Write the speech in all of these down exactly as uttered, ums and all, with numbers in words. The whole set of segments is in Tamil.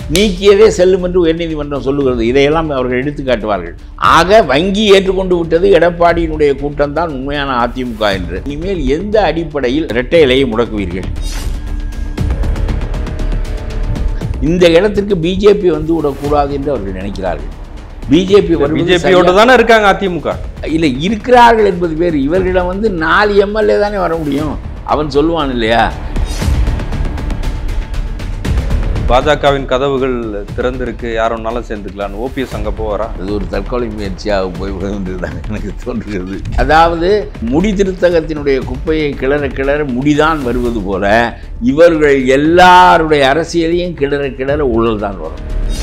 நீக்கியதே செல்லும் என்று உயர்நீதிமன்றம் சொல்லுகிறது. இதையெல்லாம் அவர்கள் எடுத்து காட்டுவார்கள். ஆக வங்கி ஏற்றுக்கொண்டு விட்டது எடப்பாடியினுடைய கூட்டம் தான் உண்மையான அதிமுக என்று. இனிமேல் எந்த அடிப்படையில் இரட்டை இலையை முடக்குவீர்கள்? இந்த இடத்திற்கு பிஜேபி வந்து விடக்கூடாது என்று அவர்கள் நினைக்கிறார்கள். பிஜேபி பிஜேபியோட தானே இருக்காங்க அதிமுக. இல்லை, இருக்கிறார்கள் என்பது பேர். இவர்களிடம் வந்து நாலு எம்எல்ஏ தானே வர முடியும். அவன் சொல்லுவான் இல்லையா, பாஜகவின் கதவுகள் திறந்திருக்கு, யாருன்னாலும் சேர்ந்துக்கலான்னு. ஓபிஎஸ் அங்கே போவாரா? அது ஒரு தற்கொலை முயற்சியாக போய்விடும் என்று தான் எனக்கு தோன்றுகிறது. அதாவது முடி திருத்தகத்தினுடைய குப்பையை கிளற கிளற முடிதான் வருவது போல இவர்கள் எல்லாருடைய அரசியலையும் கிளற கிளற ஊழல் தான் வரும்.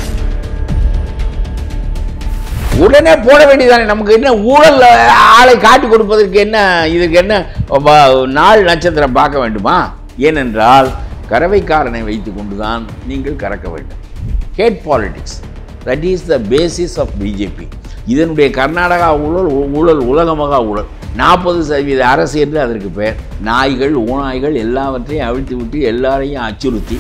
உடனே போட வேண்டியதானே. நமக்கு என்ன ஊழல் ஆளை காட்டி கொடுப்பதற்கு என்ன, இதற்கு என்ன நாள் நட்சத்திரம் பார்க்க வேண்டுமா? ஏனென்றால் கறவைக்காரனை வைத்து கொண்டுதான் நீங்கள் கறக்க வேண்டும். Hate politics, that is the basis of BJP. இதனுடைய கர்நாடகா ஊழல் ஊழல் உலகமகா ஊழல். நாற்பது சதவீத அரசு என்று அதற்கு பெயர். நாய்கள் ஊனாய்கள் எல்லாவற்றையும் அவிழ்த்து விட்டு எல்லாரையும் அச்சுறுத்தி,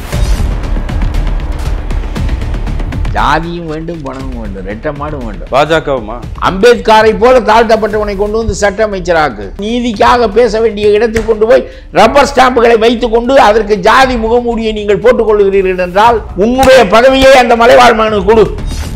ஜாதியும் வேண்டும் பணமும் வேண்டும், ரெட்டமாடும் வேண்டும். பாஜகவுமா? அம்பேத்கரை போல தாழ்த்தப்பட்டவனை கொண்டு வந்து சட்ட அமைச்சராக்கு. நீதிக்காக பேச வேண்டிய இடத்தில் கொண்டு போய் ரப்பர் ஸ்டாம்புகளை வைத்துக் கொண்டு அதற்கு ஜாதி முகமூடியை நீங்கள் போட்டுக் கொள்கிறீர்கள் என்றால் உன்னுடைய பதவியை அந்த மலைவாழ் மகனுக்கு கொடு.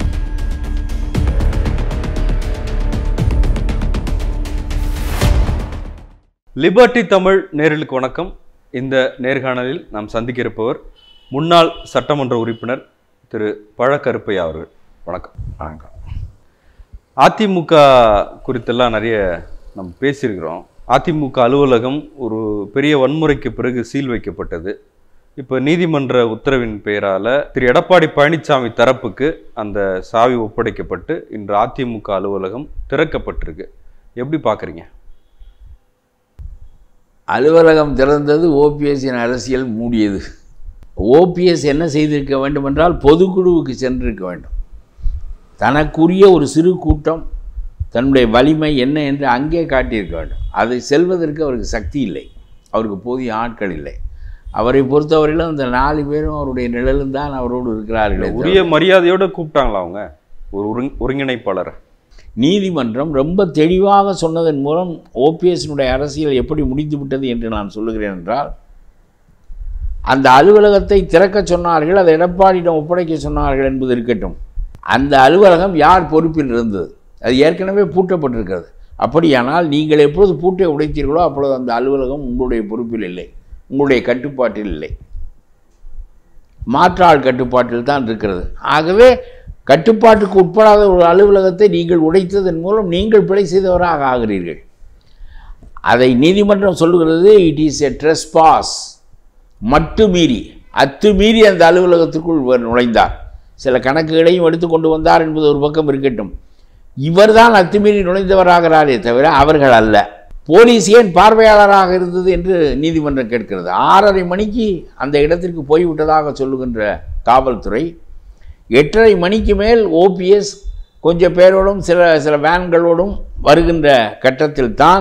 லிபர்டி தமிழ் நேயர்களுக்கு வணக்கம். இந்த நேர்காணலில் நாம் சந்திக்க இருப்பவர் முன்னாள் சட்டமன்ற உறுப்பினர் திரு பழ கருப்பையா அவர்கள். வணக்கம். வணக்கம். அதிமுக குறித்தெல்லாம் நிறைய நம்ம பேசியிருக்கிறோம். அதிமுக அலுவலகம் ஒரு பெரிய வன்முறைக்கு பிறகு சீல் வைக்கப்பட்டது. இப்போ நீதிமன்ற உத்தரவின் பெயரால் திரு எடப்பாடி பழனிசாமி தரப்புக்கு அந்த சாவி ஒப்படைக்கப்பட்டு இன்று அதிமுக அலுவலகம் திறக்கப்பட்டிருக்கு. எப்படி பார்க்குறீங்க? அலுவலகம் திறந்தது, ஓபிஎஸ்ஸின் அரசியல் மூடியது. ஓபிஎஸ் என்ன செய்திருக்க வேண்டும் என்றால் பொதுக்குழுவுக்கு சென்றிருக்க வேண்டும். தனக்குரிய ஒரு சிறு கூட்டம் தன்னுடைய வலிமை என்ன என்று அங்கே காட்டியிருக்க வேண்டும். அதை செல்வதற்கு அவருக்கு சக்தி இல்லை, அவருக்கு போதிய ஆட்கள் இல்லை. அவரை பொறுத்தவரையிலும் அந்த நாலு பேரும் அவருடைய நிழலும் தான் அவரோடு இருக்கிறார்கள். உரிய மரியாதையோடு கூப்பிட்டாங்களா அவங்க ஒரு ஒருங்கிணைப்பாளர்? நீதிமன்றம் ரொம்ப தெளிவாக சொன்னதன் மூலம் ஓபிஎஸ்னுடைய அரசியல் எப்படி முடிந்து விட்டது என்று நான் சொல்லுகிறேன் என்றால், அந்த அலுவலகத்தை திறக்க சொன்னார்கள், அதை எடப்பாடியிடம் ஒப்படைக்க சொன்னார்கள் என்பது இருக்கட்டும். அந்த அலுவலகம் யார் பொறுப்பில் இருந்தது? அது ஏற்கனவே பூட்டப்பட்டிருக்கிறது. அப்படியானால் நீங்கள் எப்பொழுது பூட்டை உடைத்தீர்களோ அப்பொழுது அந்த அலுவலகம் உங்களுடைய பொறுப்பில் இல்லை, உங்களுடைய கட்டுப்பாட்டில் இல்லை, மாற்றாள் கட்டுப்பாட்டில் தான் இருக்கிறது. ஆகவே கட்டுப்பாட்டுக்கு உட்படாத ஒரு அலுவலகத்தை நீங்கள் உடைத்ததன் மூலம் நீங்கள் பிழை செய்தவராக ஆகிறீர்கள். அதை நீதிமன்றம் சொல்லுகிறது, இட் இஸ் எ ட்ரெஸ்பாஸ். மட்டுமீறி அத்துமீறி அந்த அலுவலகத்திற்குள் நுழைந்தார். சில கணக்குகளையும் எடுத்து கொண்டு வந்தார் என்பது ஒரு பக்கம் இருக்கட்டும். இவர் தான் அத்துமீறி நுழைந்தவராகிறாரே தவிர அவர்கள் அல்ல. போலீஸ் ஏன் பார்வையாளராக இருந்தது என்று நீதிமன்றம் கேட்கிறது. ஆறரை மணிக்கு அந்த இடத்திற்கு போய்விட்டதாக சொல்லுகின்ற காவல்துறை எட்டரை மணிக்கு மேல் ஓபிஎஸ் கொஞ்சம் பேரோடும் சில சில வேன்களோடும் வருகின்ற கட்டத்தில் தான்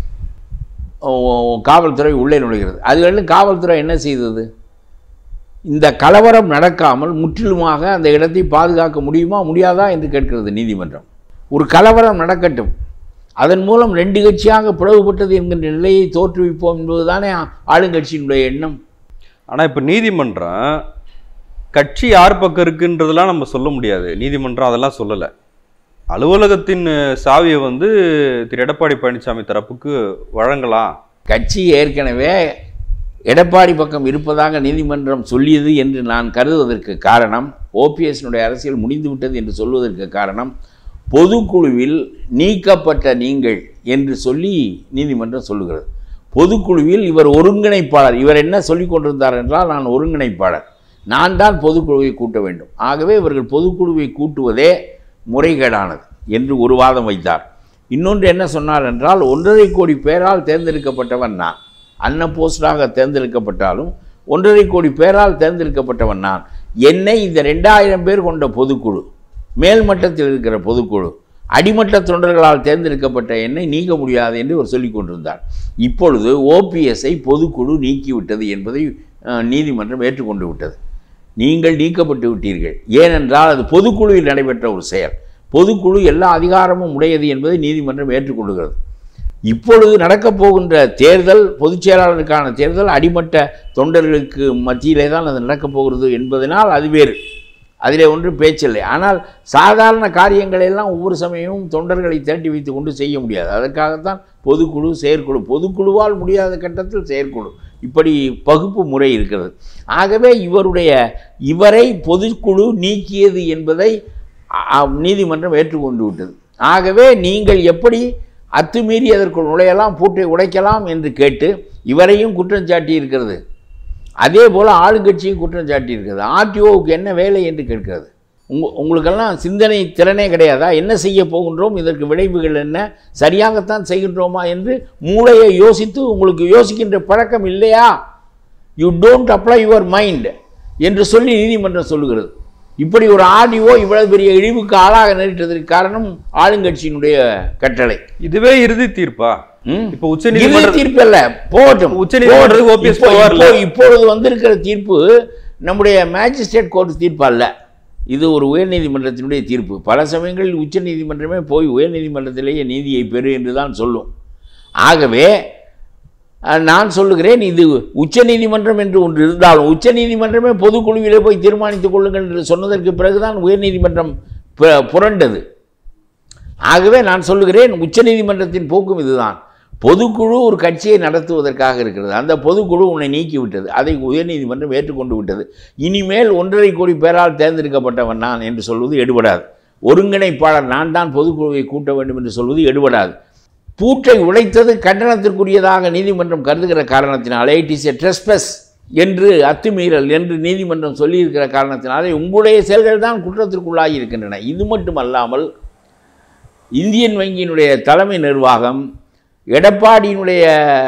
காவல்துறை உள்ளே நுழைகிறது. அதுகளிலும் காவல்துறை என்ன செய்தது? இந்த கலவரம் நடக்காமல் முற்றிலுமாக அந்த இடத்தை பாதுகாக்க முடியுமா முடியாதா என்று கேட்கிறது நீதிமன்றம். ஒரு கலவரம் நடக்கட்டும், அதன் மூலம் ரெண்டு கட்சியாக பிளவுபட்டது என்கின்ற நிலையை தோற்றுவிப்போம் என்பதுதானே ஆளுங்கட்சியினுடைய எண்ணம். ஆனால் இப்போ நீதிமன்றம் கட்சி யார் பக்கம் இருக்குன்றதெல்லாம் நம்ம சொல்ல முடியாது. நீதிமன்றம் அதெல்லாம் சொல்லலை. அலுவலகத்தின் சாவியை வந்து திரு எடப்பாடி பழனிசாமி தரப்புக்கு வழங்கலாம். கட்சி ஏற்கனவே எடப்பாடி பக்கம் இருப்பதாக நீதிமன்றம் சொல்லியது என்று நான் கருதுவதற்கு காரணம், ஓபிஎஸ்னுடைய அரசியல் முடிந்துவிட்டது என்று சொல்வதற்கு காரணம், பொதுக்குழுவில் நீக்கப்பட்ட நீங்கள் என்று சொல்லி நீதிமன்றம் சொல்லுகிறது. பொதுக்குழுவில் இவர் ஒருங்கிணைப்பாளர். இவர் என்ன சொல்லிக் கொண்டிருந்தார் என்றால், நான் ஒருங்கிணைப்பாளர், நான் தான் பொதுக்குழுவை கூட்ட வேண்டும். ஆகவே இவர்கள் பொதுக்குழுவை கூட்டுவதே முறைகேடானது என்று ஒரு வாதம் வைத்தார். இன்னொன்று என்ன சொன்னார் என்றால், ஒன்றரை கோடி பேரால் தேர்ந்தெடுக்கப்பட்டவன் நான். அன்ன போஸ்டாக தேர்ந்தெடுக்கப்பட்டாலும் ஒன்றரை கோடி பேரால் தேர்ந்தெடுக்கப்பட்டவன் நான். என்னை இந்த ரெண்டாயிரம் பேர் கொண்ட பொதுக்குழு, மேல்மட்டத்தில் இருக்கிற பொதுக்குழு, அடிமட்ட தொண்டர்களால் தேர்ந்தெடுக்கப்பட்ட என்னை நீக்க முடியாது என்று அவர் சொல்லிக் கொண்டிருந்தார். இப்பொழுது ஓபிஎஸ்ஐ பொதுக்குழு நீக்கிவிட்டது என்பதை நீதிமன்றம் ஏற்றுக்கொண்டு விட்டது. நீங்கள் நீக்கப்பட்டு விட்டீர்கள். ஏனென்றால் அது பொதுக்குழுவில் நடைபெற்ற ஒரு செயல். பொதுக்குழு எல்லா அதிகாரமும் உடையது என்பதை நீதிமன்றம் ஏற்றுக்கொள்கிறது. இப்பொழுது நடக்கப் போகின்ற தேர்தல், பொதுச் செயலாளருக்கான தேர்தல் அடிமட்ட தொண்டர்களுக்கு மத்தியிலே தான் அது நடக்கப் போகிறது என்பதனால் அது வேறு, அதிலே ஒன்றும் பேச்சில்லை. ஆனால் சாதாரண காரியங்களெல்லாம் ஒவ்வொரு சமயமும் தொண்டர்களை திரட்டி வைத்து கொண்டு செய்ய முடியாது. அதற்காகத்தான் பொதுக்குழு, செயற்குழு. பொதுக்குழுவால் முடியாத கட்டத்தில் செயற்குழு, இப்படி பகுப்பு முறை இருக்கிறது. ஆகவே இவருடைய இவரை பொதுக்குழு நீக்கியது என்பதை நீதிமன்றம் ஏற்றுக்கொண்டு விட்டது. ஆகவே நீங்கள் எப்படி அத்துமீறி அதற்குள் நுழையலாம், பூட்டை உடைக்கலாம் என்று கேட்டு இவரையும் குற்றம் சாட்டி இருக்கிறது. அதே போல் ஆளுங்கட்சியும் குற்றம் சாட்டி இருக்கிறது. ஆர்டிஓவுக்கு என்ன வேலை என்று கேட்கிறது. உங்க உங்களுக்கெல்லாம் சிந்தனை திறனே கிடையாதா? என்ன செய்ய போகின்றோம், இதற்கு விளைவுகள் என்ன, சரியாகத்தான் செய்கின்றோமா என்று மூளையை யோசித்து உங்களுக்கு யோசிக்கின்ற பழக்கம் இல்லையா? You don't apply your mind என்று சொல்லி நீதிமன்றம் சொல்லுகிறது. இப்படி ஒரு ஆர்டிஓ இவ்வளவு பெரிய இழிவுக்கு ஆளாக நேரிட்டதற்கு காரணம் ஆளுங்கட்சியினுடைய கட்டளை. இதுவே இறுதி தீர்ப்பா? இப்போ உச்ச நீதிமன்ற தீர்ப்பு அல்ல, போகட்டும். இப்பொழுது வந்திருக்கிற தீர்ப்பு நம்முடைய மேஜிஸ்ட்ரேட் கோர்ட் தீர்ப்பு அல்ல, இது ஒரு உயர்நீதிமன்றத்தினுடைய தீர்ப்பு. பல சமயங்களில் உச்ச நீதிமன்றமே போய் உயர்நீதிமன்றத்திலேயே நீதியை பெறு என்று தான் சொல்லும். ஆகவே நான் சொல்லுகிறேன், இது உச்ச நீதிமன்றம் என்று ஒன்று இருந்தாலும் உச்ச நீதிமன்றமே பொதுக்குழுவிலே போய் தீர்மானித்துக் கொள்ளுங்கள் என்று சொன்னதற்கு பிறகுதான் உயர்நீதிமன்றம் புரண்டது. ஆகவே நான் சொல்லுகிறேன், உச்ச நீதிமன்றத்தின் போக்கும் இதுதான். பொதுக்குழு ஒரு கட்சியை நடத்துவதற்காக இருக்கிறது. அந்த பொதுக்குழு உன்னை நீக்கிவிட்டது, அதை உயர்நீதிமன்றம் ஏற்றுக்கொண்டு விட்டது. இனிமேல் ஒன்றரை கோடி பேரால் தேர்ந்தெடுக்கப்பட்டவன் நான் என்று சொல்வது எடுபடாது. ஒருங்கிணைப்பாளர் நான் தான் பொதுக்குழுவை கூட்ட வேண்டும் என்று சொல்வது எடுபடாது. பூட்டை உடைத்தது கண்டனத்திற்குரியதாக நீதிமன்றம் கருதுகிற காரணத்தினாலே, இட் இஸ் எ ட்ரெஸ்பஸ் என்று, அத்துமீறல் என்று நீதிமன்றம் சொல்லியிருக்கிற காரணத்தினாலே உங்களுடைய செயல்கள் தான் குற்றத்திற்குள்ளாகி இருக்கின்றன. இது மட்டுமல்லாமல் இந்தியன் வங்கியினுடைய தலைமை நிர்வாகம், எடப்பாடியினுடைய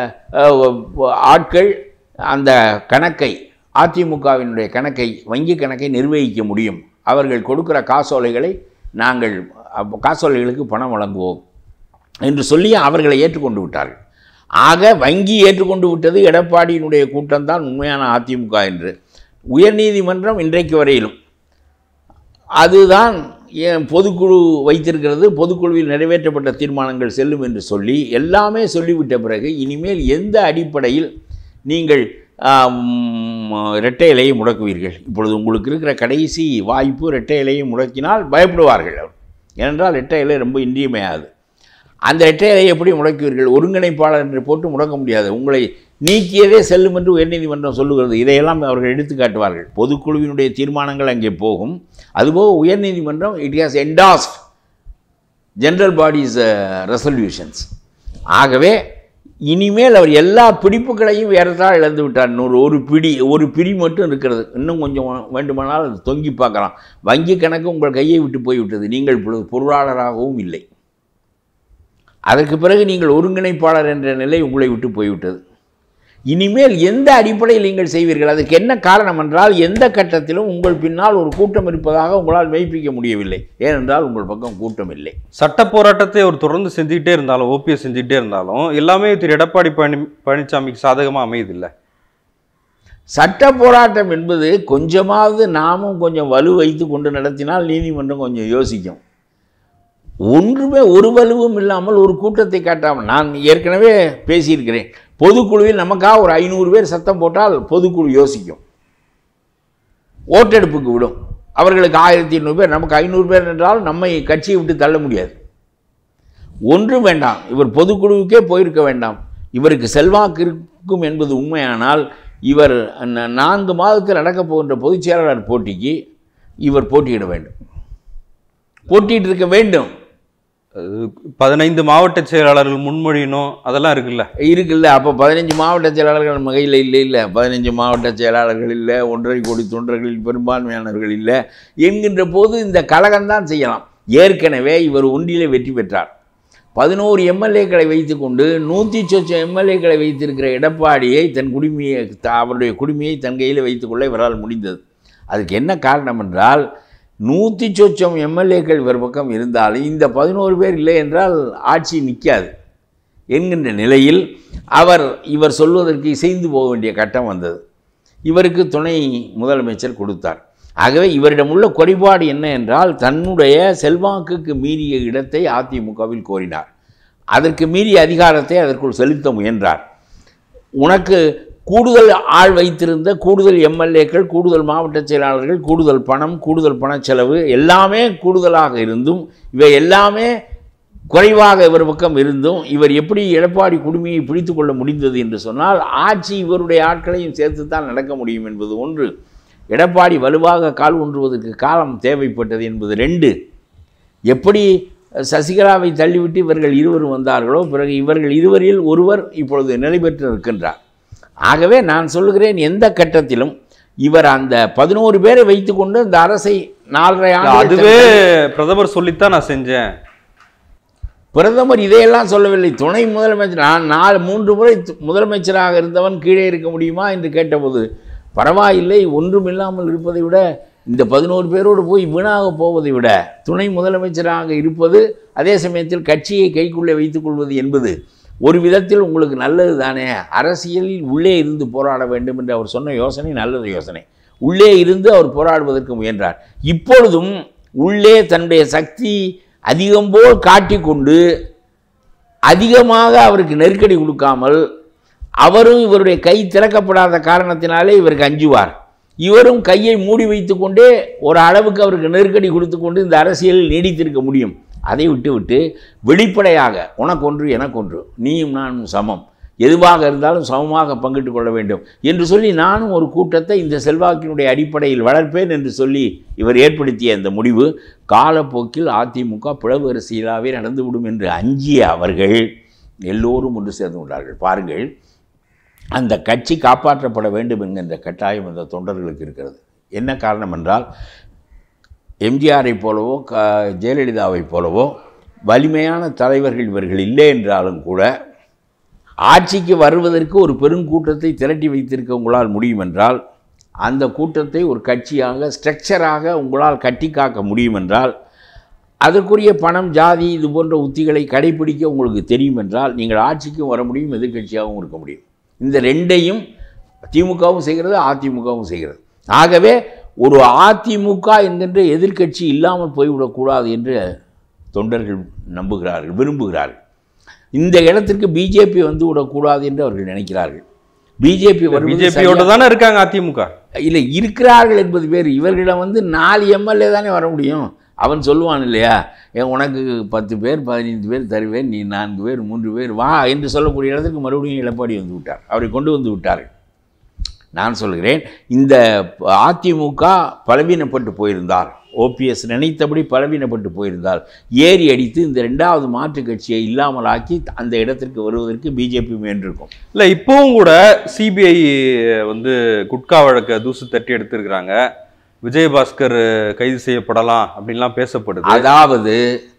ஆட்கள் அந்த கணக்கை, அதிமுகவினுடைய கணக்கை, வங்கி கணக்கை நிர்வகிக்க முடியும். அவர்கள் கொடுக்கிற காசோலைகளை நாங்கள் காசோலைகளுக்கு பணம் வழங்குவோம் என்று சொல்லி அவர்களை ஏற்றுக்கொண்டு விட்டார்கள். ஆக வங்கி ஏற்றுக்கொண்டு விட்டது எடப்பாடியினுடைய கூட்டம்தான் உண்மையான அதிமுக என்று உயர்நீதிமன்றம் இன்றைக்கு வரையிலும் அதுதான் பொதுக்குழு வைத்திருக்கிறது. பொதுக்குழுவில் நிறைவேற்றப்பட்ட தீர்மானங்கள் செல்லும் என்று சொல்லி எல்லாமே சொல்லிவிட்ட பிறகு இனிமேல் எந்த அடிப்படையில் நீங்கள் இரட்டை இலையை முடக்குவீர்கள்? இப்பொழுது உங்களுக்கு இருக்கிற கடைசி வாய்ப்பு, இரட்டை இலையை முடக்கினால் பயப்படுவார்கள். ஏனென்றால் இரட்டை இலை ரொம்ப இன்றியமையாது. அந்த இரட்டை இலையை எப்படி முடக்குவீர்கள்? ஒருங்கிணைப்பாளர் என்று போட்டு முடக்க முடியாது. உங்களை நீக்கியதே செல்லும் என்று உயர்நீதிமன்றம் சொல்லுகிறது. இதையெல்லாம் அவர்கள் எடுத்து காட்டுவார்கள். பொதுக்குழுவினுடைய தீர்மானங்கள் அங்கே போகும். அதுபோக உயர்நீதிமன்றம் it has entrusted general bodies resolutions. ஆகவே இனிமேல் அவர் எல்லா பிடிப்புகளையும் ஏறத்தாழ இழந்து விட்டார். ஒரு ஒரு பிடி ஒரு பிடி மட்டும் இருக்கிறது. இன்னும் கொஞ்சம் வேண்டுமானால் அது தொங்கி பார்க்கலாம். வங்கி கணக்கு உங்கள் கையை விட்டு போய்விட்டது. நீங்கள் பொருளாளராகவும் இல்லை. அதற்கு பிறகு நீங்கள் ஒருங்கிணைப்பாளர் என்ற நிலை உங்களை விட்டு போய்விட்டது. இனிமேல் எந்த அடிப்படையில் நீங்கள் செய்வீர்கள்? அதுக்கு என்ன காரணம் என்றால், எந்த கட்டத்திலும் உங்கள் பின்னால் ஒரு கூட்டம் இருப்பதாக உங்களால் மெய்ப்பிக்க முடியவில்லை. ஏனென்றால் உங்கள் பக்கம் கூட்டம் இல்லை. சட்ட போராட்டத்தை அவர் தொடர்ந்து செஞ்சுக்கிட்டே இருந்தாலும், ஓபிஎஸ் செஞ்சுக்கிட்டே இருந்தாலும் எல்லாமே திரு எடப்பாடி பழனி பழனிசாமிக்கு சாதகமாக அமையதில்லை. சட்ட போராட்டம் என்பது கொஞ்சமாவது நாமும் கொஞ்சம் வலு வைத்து கொண்டு நடத்தினால் நீதிமன்றம் கொஞ்சம் யோசிக்கும். ஒன்றுமே ஒரு வலுவும் இல்லாமல் ஒரு கூட்டத்தை காட்டாமல், நான் ஏற்கனவே பேசியிருக்கிறேன், பொதுக்குழுவில் நமக்காக ஒரு ஐநூறு பேர் சத்தம் போட்டால் பொதுக்குழு யோசிக்கும், ஓட்டெடுப்புக்கு விடும். அவர்களுக்கு ஆயிரத்தி எண்ணூறு பேர், நமக்கு ஐநூறு பேர் என்றால் நம்மை கட்சியை விட்டு தள்ள முடியாது. ஒன்றும் வேண்டாம், இவர் பொதுக்குழுவுக்கே போயிருக்க வேண்டாம். இவருக்கு செல்வாக்கு இருக்கும் என்பது உண்மையானால் இவர் நான்கு மாதத்தில் நடக்கப் போகின்ற பொதுச் செயலாளர் போட்டிக்கு இவர் போட்டியிட வேண்டும், போட்டியிட்டு இருக்க வேண்டும். பதினைந்து மாவட்ட செயலாளர்கள் முன்மொழியணும், அதெல்லாம் இருக்குல்ல இருக்குல்ல அப்போ பதினஞ்சு மாவட்ட செயலாளர்கள் நம்ம கையில் இல்லை இல்லை பதினஞ்சு மாவட்ட செயலாளர்கள் இல்லை, ஒன்றரை கோடி தொண்டர்களில் பெரும்பான்மையானவர்கள் இல்லை என்கின்ற போது இந்த கலகம்தான் செய்யலாம். ஏற்கனவே இவர் ஒன்றிலே வெற்றி பெற்றார். பதினோரு எம்எல்ஏக்களை வைத்துக்கொண்டு நூற்றி சொச்சம் எம்எல்ஏக்களை வைத்திருக்கிற எடப்பாடியை தன் குடிமையை அவருடைய குடிமையை தன் கையில் வைத்துக்கொள்ள இவரால் முடிந்தது. அதுக்கு என்ன காரணம் என்றால், நூற்றி சொச்சம் எம்எல்ஏக்கள் இவர் பக்கம் இருந்தாலும் இந்த பதினோரு பேர் இல்லை என்றால் ஆட்சி நிற்காது என்கின்ற நிலையில் அவர் இவர் சொல்வதற்கு இசைந்து போக வேண்டிய கட்டம் வந்தது. இவருக்கு துணை முதலமைச்சர் கொடுத்தார். ஆகவே இவரிடம் உள்ள குறைபாடு என்ன என்றால் தன்னுடைய செல்வாக்குக்கு மீறிய இடத்தை அதிமுகவில் கோரினார். அதற்கு மீறிய அதிகாரத்தை அதற்குள் செலுத்த முயன்றார். உனக்கு கூடுதல் ஆள் வைத்திருந்த கூடுதல் எம்எல்ஏக்கள், கூடுதல் மாவட்ட செயலாளர்கள், கூடுதல் பணம், கூடுதல் பணச்செலவு எல்லாமே கூடுதலாக இருந்தும் இவை எல்லாமே குறைவாக இவர் பக்கம் இருந்தும் இவர் எப்படி எடப்பாடி குடுமையை பிடித்து கொள்ள முடிந்தது என்று சொன்னால் ஆட்சி இவருடைய ஆட்களையும் சேர்த்து தான் நடக்க முடியும் என்பது ஒன்று. எடப்பாடி வலுவாக கால் ஊன்றுவதற்கு காலம் தேவைப்பட்டது என்பது ரெண்டு. எப்படி சசிகலாவை தள்ளிவிட்டு இவர்கள் இருவரும் வந்தார்களோ பிறகு இவர்கள் இருவரில் ஒருவர் இப்பொழுது நிலை பெற்று இருக்கின்றார். ஆகவே நான் சொல்லுகிறேன், எந்த கட்டத்திலும் இவர் அந்த பதினோரு பேரை வைத்துக்கொண்டு இந்த அரசை நாலரை ஆண்டு அதுவே பிரதமர் சொல்லித்தான் நான் செஞ்சேன். பிரதமர் இதையெல்லாம் சொல்லவில்லை. துணை முதலமைச்சர் நான் நாலு மூன்று முறை முதலமைச்சராக இருந்தவன் கீழே இருக்க முடியுமா என்று கேட்டபோது பரவாயில்லை, ஒன்றுமில்லாமல் இருப்பதை விட இந்த பதினோரு பேரோடு போய் வீணாக போவதை விட துணை முதலமைச்சராக இருப்பது, அதே சமயத்தில் கட்சியை கைக்குள்ளே வைத்துக் கொள்வது என்பது ஒரு விதத்தில் உங்களுக்கு நல்லது தானே. அரசியலில் உள்ளே இருந்து போராட வேண்டும் என்று அவர் சொன்ன யோசனை நல்லது யோசனை. உள்ளே இருந்து அவர் போராடுவதற்கு முயன்றார். இப்பொழுதும் உள்ளே தன்னுடைய சக்தி அதிகம் போல் காட்டிக்கொண்டு அதிகமாக அவருக்கு நெருக்கடி கொடுக்காமல், அவரும் இவருடைய கை திறக்கப்படாத காரணத்தினாலே இவருக்கு அஞ்சுவார். இவரும் கையை மூடி வைத்து கொண்டே ஒரு அளவுக்கு அவருக்கு நெருக்கடி கொடுத்து கொண்டு இந்த அரசியலில் நீடித்திருக்க முடியும். அதை விட்டு விட்டு வெளிப்படையாக உனக்கொன்று எனக்கொன்று, நீயும் நானும் சமம், எதுவாக இருந்தாலும் சமமாக பங்கிட்டு கொள்ள வேண்டும் என்று சொல்லி நானும் ஒரு கூட்டத்தை இந்த செல்வாக்கினுடைய அடிப்படையில் வளர்ப்பேன் என்று சொல்லி இவர் ஏற்படுத்திய இந்த முடிவு காலப்போக்கில் அதிமுக பிளவு அரசியலாகவே நடந்துவிடும் என்று அஞ்சிய அவர்கள் எல்லோரும் ஒன்று சேர்ந்து கொண்டார்கள். பாருங்கள், அந்த கட்சி காப்பாற்றப்பட வேண்டும் என்கின்ற கட்டாயம் அந்த தொண்டர்களுக்கு இருக்கிறது. என்ன காரணம் என்றால் எம்ஜிஆரை போலவோ க ஜெயலலிதாவை போலவோ வலிமையான தலைவர்கள் இவர்கள் இல்லை என்றாலும் கூட ஆட்சிக்கு வருவதற்கு ஒரு பெருங்கூட்டத்தை திரட்டி வைத்திருக்க உங்களால் முடியும் என்றால், அந்த கூட்டத்தை ஒரு கட்சியாக ஸ்ட்ரக்சராக உங்களால் கட்டி காக்க முடியும் என்றால், அதற்குரிய பணம், ஜாதி இது போன்ற உத்திகளை கடைபிடிக்க உங்களுக்கு தெரியும் என்றால் நீங்கள் ஆட்சிக்கும் வர முடியும், எதிர்கட்சியாகவும் இருக்க முடியும். இந்த ரெண்டையும் திமுகவும் செய்கிறது, அதிமுகவும் செய்கிறது. ஆகவே ஒரு அதிமுக என்கின்ற எதிர்க்கட்சி இல்லாமல் போய்விடக்கூடாது என்று தொண்டர்கள் நம்புகிறார்கள், விரும்புகிறார்கள். இந்த இடத்திற்கு பிஜேபி வந்து விடக்கூடாது என்று அவர்கள் நினைக்கிறார்கள். பிஜேபி பிஜேபியோட தானே இருக்காங்க அதிமுக. இல்லை, இருக்கிறார்கள் என்பது பேர். இவர்களிடம் வந்து நாலு எம்எல்ஏ தானே வர முடியும். அவன் சொல்லுவான் இல்லையா, என் உனக்கு பத்து பேர் பதினைந்து பேர் தருவேன், நீ நான்கு பேர் மூன்று பேர் வா என்று சொல்லக்கூடிய இடத்துக்கு மறுபடியும் எடப்பாடி வந்து விட்டார், அவரை கொண்டு வந்து விட்டார்கள். நான் சொல்கிறேன், இந்த அதிமுக பலவீனப்பட்டு போயிருந்தால், ஓபிஎஸ் நினைத்தபடி பலவீனப்பட்டு போயிருந்தால் ஏறி அடித்து இந்த ரெண்டாவது மாற்று கட்சியை இல்லாமல் ஆக்கி அந்த இடத்திற்கு வருவதற்கு பிஜேபி முயன்றிருக்கும். இல்லை, இப்போவும் கூட சிபிஐ வந்து குட்கா வழக்கை தூசு தட்டி எடுத்திருக்கிறாங்க. விஜயபாஸ்கர் கைது செய்யப்படலாம் அப்படின்லாம் பேசப்படுது. அதாவது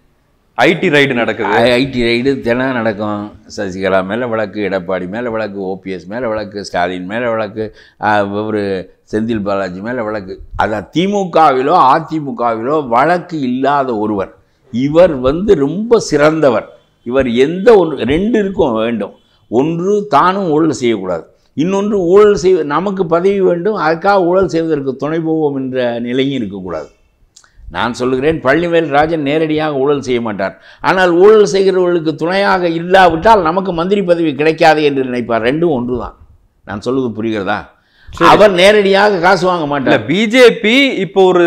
ஐடி ரைடு நடக்குது. ஐடி ரைடு தினம் நடக்கும். சசிகலா மேலே வழக்கு, எடப்பாடி மேலே வழக்கு, ஓபிஎஸ் மேலே வழக்கு, ஸ்டாலின் மேலே வழக்கு, ஒரு செந்தில் பாலாஜி மேலே வழக்கு. அதான் திமுகவிலோ அதிமுகவிலோ வழக்கு இல்லாத ஒருவர். இவர் வந்து ரொம்ப சிறந்தவர். இவர் எந்த ஒன்று ரெண்டு இருக்கும் வேண்டும். ஒன்று தானும் ஊழல் செய்யக்கூடாது, இன்னொன்று ஊழல் செய் நமக்கு பதவி வேண்டும் அதுக்காக ஊழல் செய்வதற்கு துணை போவோம் என்ற நிலையும் இருக்கக்கூடாது. நான் சொல்லுகிறேன், பழனிவேல் ராஜன் நேரடியாக ஊழல் செய்ய மாட்டார். ஆனால் ஊழல் செய்கிறவர்களுக்கு துணையாக இல்லாவிட்டால் நமக்கு மந்திரி பதவி கிடைக்காது என்று நினைப்பார். ரெண்டும் ஒன்று தான். நான் சொல்லுவது புரிகிறதா? அவர் நேரடியாக காசு வாங்க மாட்டார். பிஜேபி இப்போ ஒரு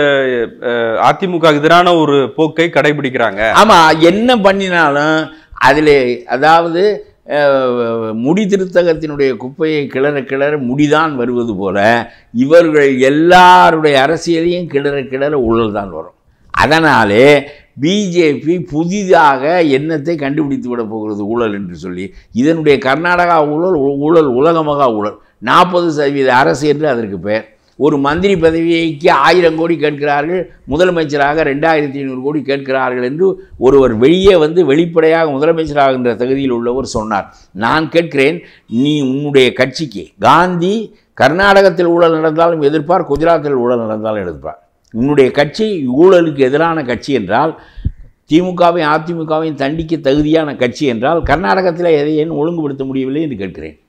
அதிமுக எதிரான ஒரு போக்கை கடைபிடிக்கிறாங்க. ஆமா, என்ன பண்ணினாலும் அதில் அதாவது முடி திருத்தகத்தினுடைய குப்பையை கிளற கிளற முடிதான் வருவது போல இவர்கள் எல்லாருடைய அரசியலையும் கிளற கிளற ஊழல் தான் வரும். அதனாலே பிஜேபி புதிதாக எண்ணத்தை கண்டுபிடித்து விட போகிறது ஊழல் என்று சொல்லி. இதனுடைய கர்நாடகா ஊழல் ஊழல் உலகமகா ஊழல். நாற்பது சதவீத அரசு என்று அதற்கு பெயர். ஒரு மந்திரி பதவிக்கு ஆயிரம் கோடி கேட்கிறார்கள், முதலமைச்சராக ரெண்டாயிரத்தி ஐநூறு கோடி கேட்கிறார்கள் என்று ஒருவர் வெளியே வந்து வெளிப்படையாக முதலமைச்சராகின்ற தகுதியில் உள்ளவர் சொன்னார். நான் கேட்கிறேன், நீ உன்னுடைய கட்சிக்கு காந்தி கர்நாடகத்தில் ஊழல் நடந்தாலும் எதிர்ப்பார், குஜராத்தில் ஊழல் நடந்தாலும் எதிர்ப்பார். உன்னுடைய கட்சி ஊழலுக்கு எதிரான கட்சி என்றால், திமுகவையும் அதிமுகவையும் தண்டிக்க தகுதியான கட்சி என்றால், கர்நாடகத்தில் எதை ஏன் ஒழுங்குபடுத்த முடியவில்லை என்று கேட்கிறேன்.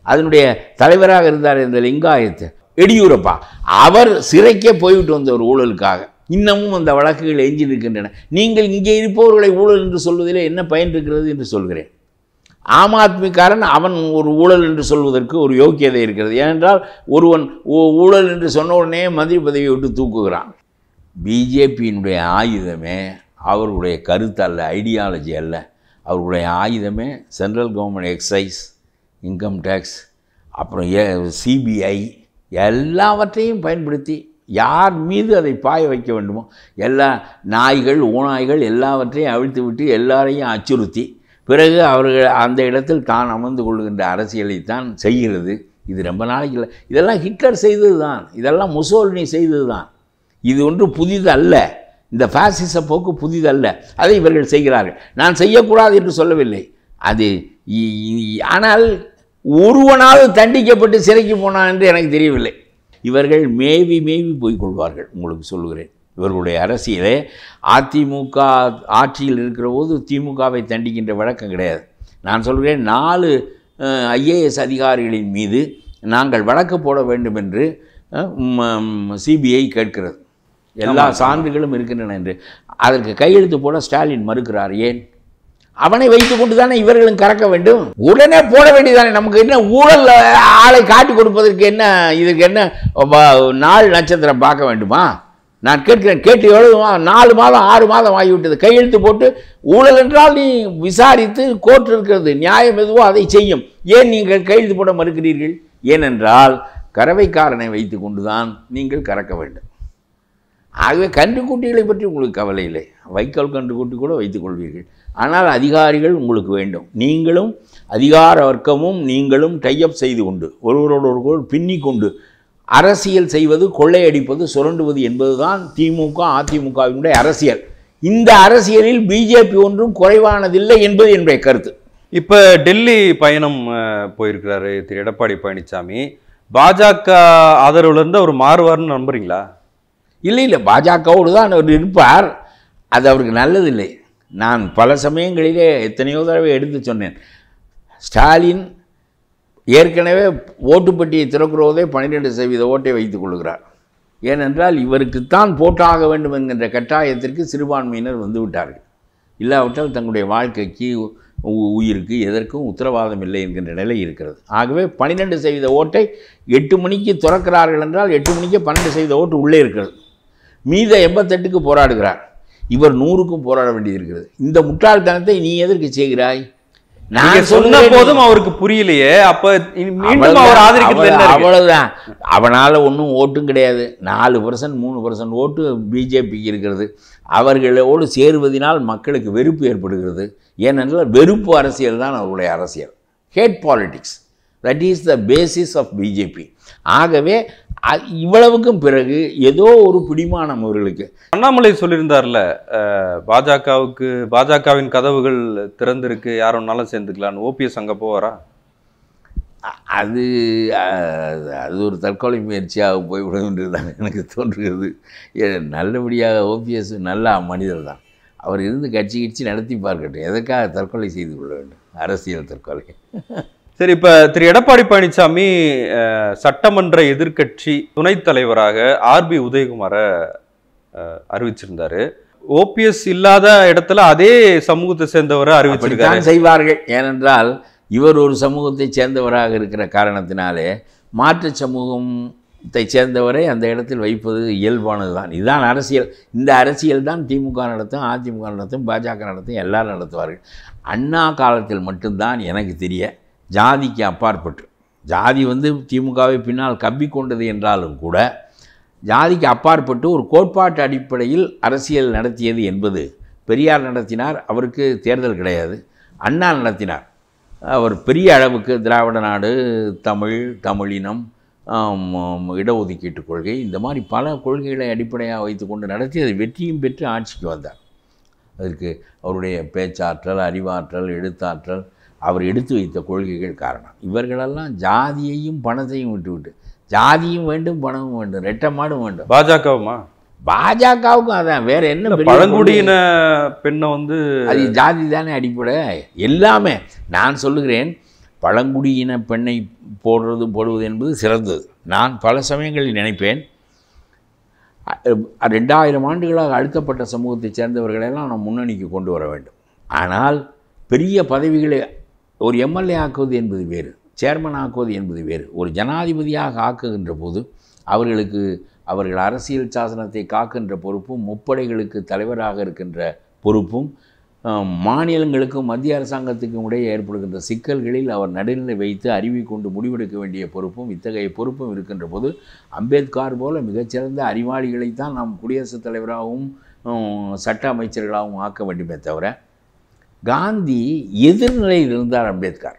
அதனுடைய தலைவராக இருந்தார் இந்த லிங்காயத்து எடியூரப்பா, அவர் சிறைக்கே போய்விட்டு வந்த ஒரு ஊழலுக்காக இன்னமும் அந்த வழக்குகள் எஞ்சி இருக்கின்றன. நீங்கள் இங்கே இருப்பவர்களை ஊழல் என்று சொல்வதில் என்ன பயன் இருக்கிறது என்று சொல்கிறேன். ஆம் ஆத்மிக்காரன் அவன் ஒரு ஊழல் என்று சொல்வதற்கு ஒரு யோக்கியதை இருக்கிறது. ஏனென்றால் ஒருவன் ஊழல் என்று சொன்ன உடனே மந்திரி பதவியை விட்டு தூக்குகிறான். பிஜேபியினுடைய ஆயுதமே அவர்களுடைய கருத்து அல்ல, ஐடியாலஜி அல்ல. அவர்களுடைய ஆயுதமே central government excise, income tax, அப்புறம் ஏ சிபிஐ எல்லாவற்றையும் பயன்படுத்தி யார் மீது அதை பாய வைக்க வேண்டுமோ எல்லா நாய்கள் ஓநாய்கள் எல்லாவற்றையும் அவிழ்த்து விட்டு எல்லாரையும் அச்சுறுத்தி பிறகு அவர்கள் அந்த இடத்தில் தான் அமர்ந்து கொள்கின்ற அரசியலைத்தான் செய்கிறது. இது ரொம்ப நாளைக்கு இல்லை, இதெல்லாம் ஹிட்லர் செய்தது தான், இதெல்லாம் முசோலினி செய்தது தான். இது ஒன்று புதிது அல்ல, இந்த பாசிச போக்கு புதிதல்ல, அதை இவர்கள் செய்கிறார்கள். நான் செய்யக்கூடாது என்று சொல்லவில்லை. அது ஆனால் ஒருவனாவது தண்டிக்கப்பட்டு சிறைக்கு போனான் என்று எனக்கு தெரியவில்லை. இவர்கள் மேவி மேவி போய்கொள்வார்கள். உங்களுக்கு சொல்லுகிறேன், இவர்களுடைய அரசியலே அதிமுக ஆட்சியில் இருக்கிற போது திமுகவை தண்டிக்கின்ற வழக்கம் கிடையாது. நான் சொல்கிறேன், நாலு ஐஏஎஸ் அதிகாரிகளின் மீது நாங்கள் வழக்கு போட வேண்டும் என்று சிபிஐ கேட்கிறது. எல்லா சான்றுகளும் இருக்கின்றன என்று அதற்கு கையெழுத்து போட ஸ்டாலின் மறுக்கிறார். ஏன்? அவனை வைத்து கொண்டு தானே இவர்களும் கறக்க வேண்டும். உடனே போட வேண்டியதானே. நமக்கு என்ன ஊழல் ஆளை காட்டி கொடுப்பதற்கு என்ன, இதுக்கு என்ன நாள் நட்சத்திரம் பார்க்க வேண்டுமா? நான் கேட்கிறேன், கேட்டு எவ்வளவு நாலு மாதம் ஆறு மாதம் ஆகிவிட்டது. கையெழுத்து போட்டு ஊழல் என்றால் நீ விசாரித்து கோர்ட் இருக்கிறது, நியாயம் எதுவோ அதை செய்யும். ஏன் நீங்கள் கையெழுத்து போட மறுக்கிறீர்கள்? ஏனென்றால் கறவைக்காரனை வைத்து கொண்டு தான் நீங்கள் கறக்க வேண்டும். ஆகவே கன்றுக்குட்டிகளை பற்றி உங்களுக்கு கவலை இல்லை, வைக்கோல் கன்றுக்குட்டி கூட வைத்துக் கொள்வீர்கள். ஆனால் அதிகாரிகள் உங்களுக்கு வேண்டும். நீங்களும் அதிகார வர்க்கமும் நீங்களும் டைஅப் செய்து கொண்டு ஒருவரோடொருவர் பின்னி கொண்டு அரசியல் செய்வது, கொள்ளையடிப்பது, சுரண்டுவது என்பதுதான் திமுக அதிமுகவினுடைய அரசியல். இந்த அரசியலில் பிஜேபி ஒன்றும் குறைவானதில்லை என்பது என்னுடைய கருத்து. இப்போ டெல்லி பயணம் போயிருக்கிறாரு திரு எடப்பாடி பழனிசாமி. பாஜக ஆதரவுலேருந்து அவர் மாறுவார்னு நம்புறீங்களா? இல்லை இல்லை, பாஜகவோடு தான் அவர் இருப்பார். அது அவருக்கு நல்லதில்லை. நான் பல சமயங்களிலே எத்தனையோ தடவை எடுத்து சொன்னேன். ஸ்டாலின் ஏற்கனவே ஓட்டுப்பட்டியை திறக்கிறதே பன்னிரெண்டு சதவீத ஓட்டை வைத்துக் கொள்கிறார். ஏனென்றால் இவருக்குத்தான் போட்டாக வேண்டும் என்கின்ற கட்டாயத்திற்கு சிறுபான்மையினர் வந்து விட்டார்கள். இல்லாவிட்டால் தங்களுடைய வாழ்க்கைக்கு உயிருக்கு எதற்கும் உத்தரவாதம் இல்லை என்கின்ற நிலை இருக்கிறது. ஆகவே பன்னிரெண்டு சதவீத ஓட்டை எட்டு மணிக்கு திறக்கிறார்கள் என்றால் எட்டு மணிக்கு பன்னெண்டு சதவீத ஓட்டு உள்ளே இருக்கிறது. மீத எண்பத்தெட்டுக்கு போராடுகிறார். இவர் நூறுக்கும் போராட வேண்டியது இருக்கிறது. இந்த முட்டாள்தனத்தை நீ எதற்கு செய்கிறாய்? நான் சொன்ன போதும் அவருக்கு புரியலையே. அப்ப மீண்டும் அவர் ஆதரிக்கிறது அவ்வளவுதான். அவனால ஒன்றும் ஓட்டும் கிடையாது. நாலு பர்சன்ட் மூணு பர்சன்ட் ஓட்டு பிஜேபிக்கு இருக்கிறது. அவர்களோடு சேருவதனால் மக்களுக்கு வெறுப்பு ஏற்படுகிறது. ஏனென்றால் வெறுப்பு அரசியல் தான் அவருடைய அரசியல். Hate politics, that is the basis of BJP. ஆகவே இவ்வளவுக்கும் பிறகு ஏதோ ஒரு பிடிமானம் அவர்களுக்கு. அண்ணாமலை சொல்லியிருந்தார்ல, பாஜகவுக்கு பாஜகவின் கதவுகள் திறந்திருக்கு, யாருன்னாலும் சேர்ந்துக்கலான்னு. ஓபிஎஸ் அங்கே போவாரா? அது அது ஒரு தற்கொலை முயற்சியாக போய்விடும் என்று தான் எனக்கு தோன்றுகிறது. நல்லபடியாக ஓபிஎஸ் நல்ல மனிதர் தான். அவர் இருந்து கட்சி கட்சி நடத்தி பார்க்கட்டும். எதற்காக தற்கொலை செய்து கொள்ள வேண்டும்? அரசியல் தற்கொலை. சரி, இப்போ திரு எடப்பாடி பழனிசாமி சட்டமன்ற எதிர்க்கட்சி துணைத் தலைவராக ஆர்பி உதயகுமாரை அறிவிச்சிருந்தாரு. ஓபிஎஸ் இல்லாத இடத்துல அதே சமூகத்தை சேர்ந்தவரை அறிவிச்சிருக்காரு. செய்வார்கள். ஏனென்றால் இவர் ஒரு சமூகத்தை சேர்ந்தவராக இருக்கிற காரணத்தினாலே மாற்று சமூகத்தை சேர்ந்தவரை அந்த இடத்தில் வைப்பது இயல்பானது தான். இதுதான் அரசியல். இந்த அரசியல் தான் திமுக நடத்தும், அதிமுக நடத்தும், பாஜக நடத்தும், எல்லாரும் நடத்துவார்கள். அண்ணா காலத்தில் மட்டும்தான் எனக்கு தெரிய ஜாதிக்கு அப்பாற்பட்டு, ஜாதி வந்து திமுகவை பின்னால் கப்பி கொண்டது என்றாலும் கூட ஜாதிக்கு அப்பாற்பட்டு ஒரு கோட்பாட்டு அடிப்படையில் அரசியல் நடத்தியது என்பது பெரியார் நடத்தினார். அவருக்கு தேர்தல் கிடையாது. அண்ணா நடத்தினார். அவர் பெரிய அளவுக்கு திராவிட நாடு, தமிழ், தமிழினம், இடஒதுக்கீட்டு கொள்கை, இந்த மாதிரி பல கொள்கைகளை அடிப்படையாக வைத்து கொண்டு நடத்தி அதை வெற்றியும் பெற்று ஆட்சிக்கு வந்தார். அதற்கு அவருடைய பேச்சாற்றல், அறிவாற்றல், எழுத்தாற்றல், அவர் எடுத்து வைத்த கொள்கைகள் காரணம். இவர்களெல்லாம் ஜாதியையும் பணத்தையும் விட்டுவிட்டு ஜாதியும் வேண்டும் பணமும் வேண்டும், ரெட்டமாடும் வேண்டும். பாஜகவுமா? பாஜகவுக்கும் அதான். வேற என்ன? பழங்குடியின பெண்ணை வந்து அது ஜாதி தானே அடிப்படை. எல்லாமே நான் சொல்லுகிறேன். பழங்குடியின பெண்ணை போடுறது போடுவது என்பது சிறந்தது. நான் பல சமயங்களில் நினைப்பேன், ரெண்டாயிரம் ஆண்டுகளாக அழுத்தப்பட்ட சமூகத்தைச் சேர்ந்தவர்களெல்லாம் நாம் முன்னணிக்கு கொண்டு வர வேண்டும். ஆனால் பெரிய பதவிகளை ஒரு எம்எல்ஏ ஆக்குவது என்பது வேறு, சேர்மன் ஆக்குவது என்பது வேறு. ஒரு ஜனாதிபதியாக ஆக்குகின்ற போது அவர்களுக்கு அவர்கள் அரசியல் சாசனத்தை காக்கின்ற பொறுப்பும், முப்படைகளுக்கு தலைவராக இருக்கின்ற பொறுப்பும், மாநிலங்களுக்கும் மத்திய அரசாங்கத்துக்கும் இடையே ஏற்படுகின்ற சிக்கல்களில் அவர் நடுநிலை வைத்து அறிவை கொண்டு முடிவெடுக்க வேண்டிய பொறுப்பும், இத்தகைய பொறுப்பும் இருக்கின்ற போது அம்பேத்கர் போல மிகச்சிறந்த அறிவாளிகளைத்தான் நாம் குடியரசுத் தலைவராகவும் சட்ட அமைச்சர்களாகவும் ஆக்க வேண்டுமே தவிர, காந்தி எதிர்நிலையில் இருந்தார். அம்பேத்கர்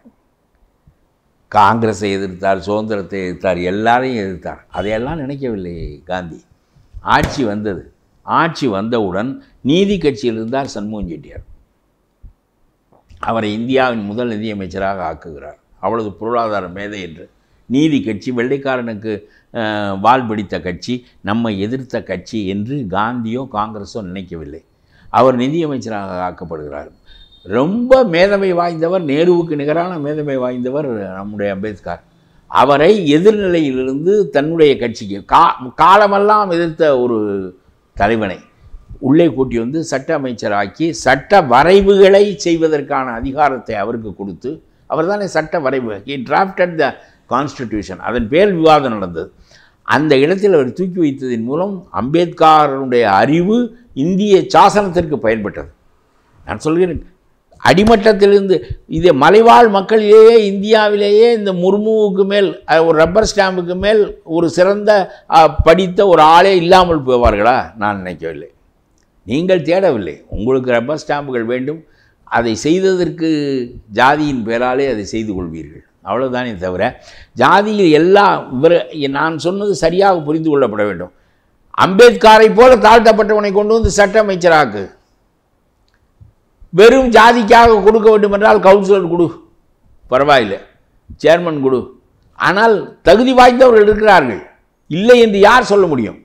காங்கிரஸை எதிர்த்தார், சுதந்திரத்தை எதிர்த்தார், எல்லாரையும் எதிர்த்தார். அதையெல்லாம் நினைக்கவில்லை காந்தி. ஆட்சி வந்தது. ஆட்சி வந்தவுடன் நீதி கட்சியில் இருந்தார் சண்முகம் செட்டியார். அவரை இந்தியாவின் முதல் நிதியமைச்சராக ஆக்குகிறார். அவ்வளவு பொருளாதார மேதை என்று. நீதி கட்சி வெள்ளைக்காரனுக்கு வால் பிடித்த கட்சி, நம்மை எதிர்த்த கட்சி என்று காந்தியோ காங்கிரஸோ நினைக்கவில்லை. அவர் நிதியமைச்சராக ஆக்கப்படுகிறார். ரொம்ப மேதமை வாய்ந்தவர், நேருவுக்கு நிகரான மேதமை வாய்ந்தவர் நம்முடைய அம்பேத்கர். அவரை எதிர்நிலையிலிருந்து தன்னுடைய கட்சிக்கு கா காலமெல்லாம் எதிர்த்த ஒரு தலைவனை உள்ளே கூட்டி வந்து சட்ட அமைச்சராக்கி சட்ட வரைவுகளை செய்வதற்கான அதிகாரத்தை அவருக்கு கொடுத்து, அவர் தானே சட்ட வரைவு, ஹி டிராஃப்டட் த கான்ஸ்டிடியூஷன், அதன் பேர் விவாதம் நடந்தது. அந்த இடத்தில் அவர் தூக்கி வைத்ததின் மூலம் அம்பேத்கருடைய அறிவு இந்திய சாசனத்திற்கு பயன்பட்டது. நான் சொல்கிறேன், அடிமட்டத்திலிருந்து இது மலைவாழ் மக்களிலேயே இந்தியாவிலேயே இந்த முர்முவுக்கு மேல் ஒரு ரப்பர் ஸ்டாம்புக்கு மேல் ஒரு சிறந்த படித்த ஒரு ஆளே இல்லாமல் போவார்களா? நான் நினைக்கவில்லை. நீங்கள் தேடவில்லை. உங்களுக்கு ரப்பர் ஸ்டாம்புகள் வேண்டும், அதை செய்ததற்கு ஜாதியின் பேராலே அதை செய்து கொள்வீர்கள், அவ்வளோதானே தவிர ஜாதியில் எல்லா இவர் நான் சொன்னது சரியாக புரிந்து கொள்ளப்பட வேண்டும். அம்பேத்கரை போல தாழ்த்தப்பட்டவனை கொண்டு வந்து சட்ட அமைச்சராக்கு. வெறும் ஜாதிக்காக கொடுக்க வேண்டும் என்றால் கவுன்சிலர் கொடு, பரவாயில்லை, சேர்மன் கொடு. ஆனால் தகுதி வாய்ந்தவர்கள் இருக்கிறார்கள், இல்லை என்று யார் சொல்ல முடியும்?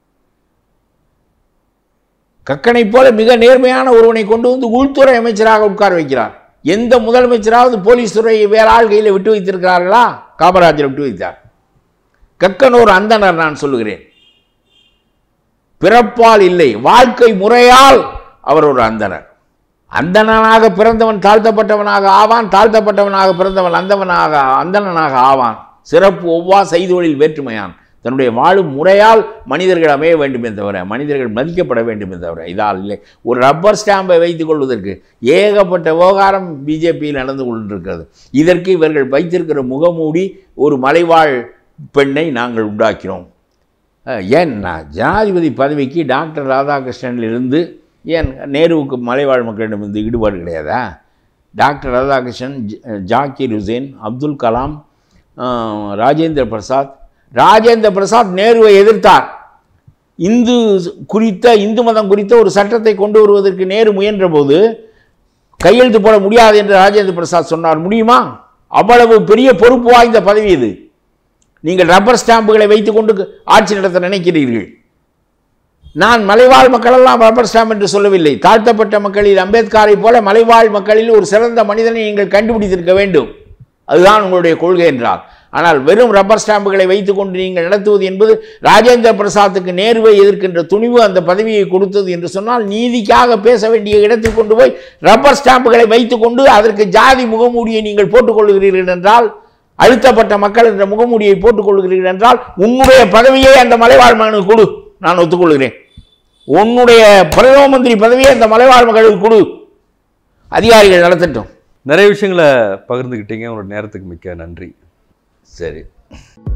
கக்கனை போல மிக நேர்மையான ஒருவனை கொண்டு வந்து உள்துறை அமைச்சராக உட்கார வைக்கிறார். எந்த முதலமைச்சராவது போலீஸ் துறையை வேற ஆள் கையில் விட்டு வைத்திருக்கிறார்களா? காமராஜர் விட்டு வைத்தார். கக்கன் ஒரு அந்தனர். நான் சொல்லுகிறேன், பிறப்பால் இல்லை, வாழ்க்கை முறையால் அவர் ஒரு அந்தனர். அந்தனாக பிறந்தவன் தாழ்த்தப்பட்டவனாக ஆவான், தாழ்த்தப்பட்டவனாக பிறந்தவன் அந்தவனாக அந்தனாக ஆவான். சிறப்பு ஒவ்வா செய்தொழில் வேற்றுமையான். தன்னுடைய வாழும் முறையால் மனிதர்கள் அமைய வேண்டுமே தவிர, மனிதர்கள் மதிக்கப்பட வேண்டுமே தவிர இதால் இல்லை. ஒரு ரப்பர் ஸ்டாம்பை வைத்துக் கொள்வதற்கு ஏகப்பட்ட விவகாரம் பிஜேபியில் நடந்து கொண்டிருக்கிறது. இதற்கு இவர்கள் வைத்திருக்கிற முகமூடி ஒரு மலைவாழ் பெண்ணை நாங்கள் உண்டாக்கிறோம். ஏன்னா ஜனாதிபதி பதவிக்கு டாக்டர் ராதாகிருஷ்ணனிலிருந்து ஏன் நேருவுக்கு மலைவாழ் மக்களிடமிருந்து ஈடுபாடு கிடையாதா? டாக்டர் ராதாகிருஷ்ணன், ஜாக்கிர் ஹுசேன், அப்துல் கலாம், ராஜேந்திர பிரசாத். ராஜேந்திர பிரசாத் நேருவை எதிர்த்தார். இந்து குறித்த இந்து மதம் குறித்த ஒரு சட்டத்தை கொண்டு வருவதற்கு நேரு முயன்ற போது கையெழுத்து போட முடியாது என்று ராஜேந்திர பிரசாத் சொன்னார். முடியுமா? அவ்வளவு பெரிய பொறுப்பு வாய்ந்த பதவி இது. நீங்கள் ரப்பர் ஸ்டாம்புகளை வைத்துக் கொண்டு ஆட்சி நடத்த நினைக்கிறீர்கள். நான் மலைவாழ் மக்களெல்லாம் ரப்பர் ஸ்டாம்ப் என்று சொல்லவில்லை. தாழ்த்தப்பட்ட மக்களில் அம்பேத்கரை போல மலைவாழ் மக்களில் ஒரு சிறந்த மனிதனை நீங்கள் கண்டுபிடித்திருக்க வேண்டும். அதுதான் உங்களுடைய கொள்கை என்றால். ஆனால் வெறும் ரப்பர் ஸ்டாம்புகளை வைத்துக் கொண்டு நீங்கள் நடத்துவது என்பது ராஜேந்திர பிரசாத்துக்கு நேருவை எதிர்க்கின்ற துணிவு அந்த பதவியை கொடுத்தது என்று சொன்னால், நீதிக்காக பேச வேண்டிய இடத்தில் கொண்டு போய் ரப்பர் ஸ்டாம்புகளை வைத்துக் கொண்டு அதற்கு ஜாதி முகமூடியை நீங்கள் போட்டுக்கொள்கிறீர்கள் என்றால், அழுத்தப்பட்ட மக்கள் என்ற முகமூடியை போட்டுக்கொள்கிறீர்கள் என்றால், உன்னுடைய பதவியை அந்த மலைவாழ் மகனுக்கு கொடு, நான் ஒத்துக்கொள்கிறேன். உன்னுடைய பிரதம மந்திரி பதவியை அந்த மலைவாழ் மக்களுக்கு கொடு, அதிகாரிகள் நடத்தட்டும். நிறைய விஷயங்களை பகிர்ந்துக்கிட்டீங்க. உங்களோட நேரத்துக்கு மிக்க நன்றி. சரி.